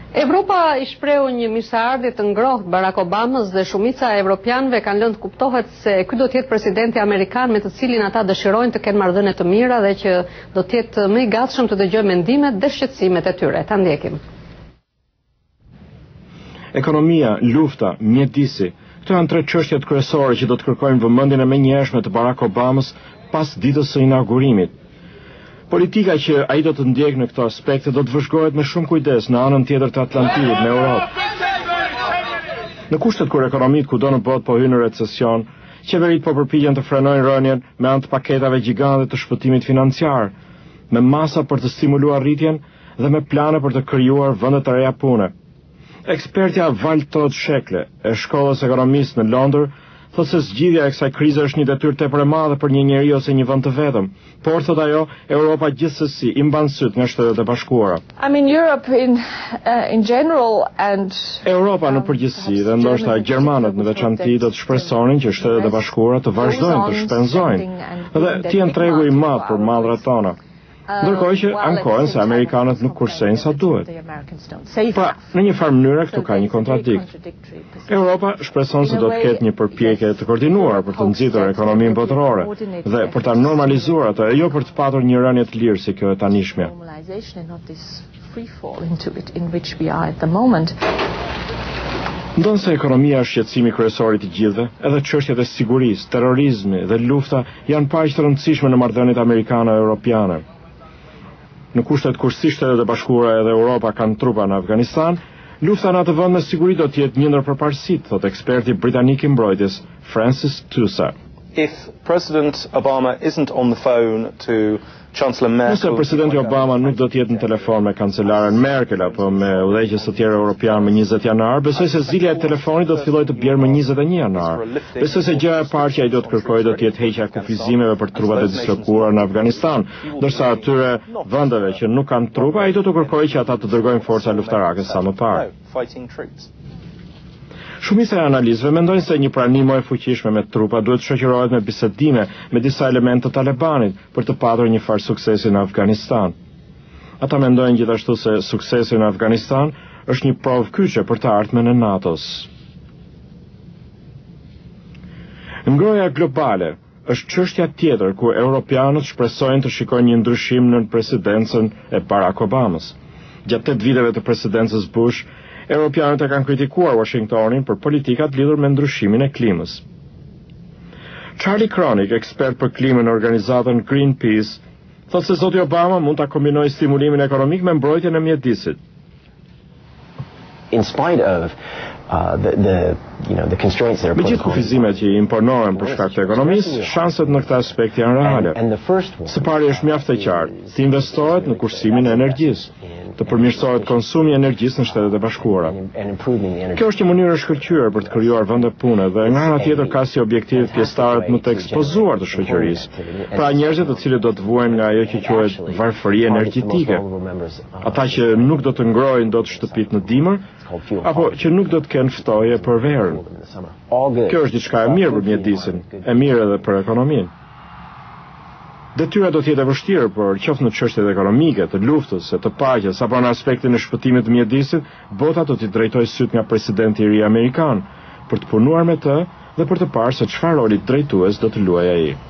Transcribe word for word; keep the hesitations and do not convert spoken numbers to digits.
Evropa i shpreu një mirëseardhje të ngrohtë Barak Obamës dhe shumica e evropianëve kanë lënë të kuptohet se ky do të jetë presidenti amerikan me të cilin ata dëshirojnë të kenë marrëdhënie të mira dhe që do të jetë më i gatshëm të dëgjojë mendimet dhe shqetësimet e tyre. Ta ndjekim. Ekonomia, lufta, mjedisi, këto janë tre çështjet kryesore që do të kërkojnë vëmendjen e menjëhershme të Barak Obamës pas ditës së inaugurimit. Politika që ai do të ndjekë në këto aspekte do të vëzhgohet me shumë kujdes në anën tjetër të Atlantikut, në Europë. Në kushtet kur ekonomitë kudo në botë po hyjnë në recesion, qeveritë po përpiqen të frenojnë rënien me anë të paketave gjigante të shpëtimit financiar, me masa për të stimuluar rritjen dhe me plane për të krijuar vende të reja pune. Ekspertja Valtod Shekle e shkollës ekonomisë në Londër thotë se zgjidhja e kësaj krize është një detyrë tepër e madhe për një njeri ose një vend të vetëm, por thotë ajo, Europa gjithsesi i mban syt nga Shtetet e Bashkuara. I mean Europe in uh, in general and Europa në përgjithësi dhe ndoshta gjermanët në veçantë do të shpresonin që Shtetet e Bashkuara të vazhdojnë të shpenzojnë dhe të jenë tregu i madh për mallrat tona. Ndërkohë që ankohen se amerikanët nuk kursejnë sa duhet. Pra, në një farë mënyrë këtu ka një kontradikt. Europa shpreson se do të ketë një përpjekje të koordinuar për të nxitur ekonominë botërore dhe për ta normalizuar atë, jo për të patur një rënje të lirë si kjo e tanishmja. Ndonse ekonomia është shqetësimi kryesor i të gjithëve, edhe çështjet e sigurisë, terrorizmi dhe lufta janë paq të rëndësishme në marrëdhëniet amerikano-europiane. Në kushtet kur si Shtetet e Bashkuara edhe Europa kanë trupa në Afganistan, lufta në atë vend me siguri do të jetë një ndër përparësitë, thotë eksperti britanik i mbrojtjes Francis Tusa. If President Obama isn't on the phone to Chancellor Merkel, nëse presidenti Obama nuk do të jetë në telefon me kancelaren Merkel apo me udhëheqës të tjerë europianë më njëzet janar, besoj se zilja e telefonit do të fillojë të bjerë më njëzet e një janar. Besoj se gjëja e parë që ai do të kërkojë do të jetë heqja e kufizimeve për trupat e dislokuara në Afganistan, ndërsa atyre vendeve që nuk kanë trupa, ai do të kërkojë që ata të dërgojnë forca luftarake sa më parë. Shumica e analistëve mendojnë se një pranim më e fuqishme me trupa duhet shoqërohet me bisedime me disa elementë të Talibanit për të patur një farë suksesi në Afganistan. Ata mendojnë gjithashtu se suksesi në Afganistan është një provë kyçe për të ardhmen e NATO-s. Ngroja globale është çështja tjetër ku europianët shpresojnë të shikojnë një ndryshim në presidencën e Barak Obamës. Gjatë tetë viteve të presidencës Bush, europianët e kanë kritikuar Washingtonin për politikat lidhur me ndryshimin e klimës. Charlie Cronick, ekspert për klimën në organizatën Greenpeace, thotë se zoti Obama mund ta kombinojë stimulimin ekonomik me mbrojtjen e mjedisit. In spite of uh, the, the, you know, the constraints that are Me gjithë kufizimet që i imponohen për shkak të ekonomisë, shanset në këtë aspekt janë reale. Së pari është mjaft e qartë, të investohet në kursimin e energjisë, të përmirësohet konsumi i energjisë në Shtetet e Bashkuara. Kjo është një mënyrë e shkëlqyer për të krijuar vende pune dhe nga ana tjetër ka si objektiv pjesëtarët më të ekspozuar të shoqërisë, pra njerëzit të cilët do të vuajnë nga ajo që quhet varfëri energjetike, ata që nuk do të ngrojnë dot shtëpitë në dimër, apo që nuk do të kenë ftoje për verën. Kjo është diçka e mirë për mjedisin, e mirë edhe për ekonominë. Detyra do të jetë e vështirë, por qoftë në çështjet ekonomike, të luftës, të paqes apo në aspektin e shpëtimit të mjedisit, bota do t'i drejtojë syt nga presidenti i ri amerikan, për të punuar me të dhe për të parë se çfarë roli drejtues do të luajë ai.